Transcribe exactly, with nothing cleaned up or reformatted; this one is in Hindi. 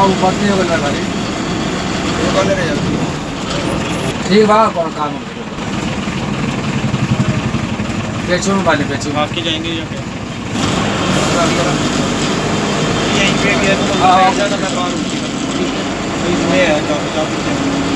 ऊपर नहीं होगा भाई ये कौन ले जाती ठीक बा कौन काम बेचो वाले बेचो बाकी जाएंगे या क्या यहीं पे गया तो मैं बाहर इसमें है जॉब जॉब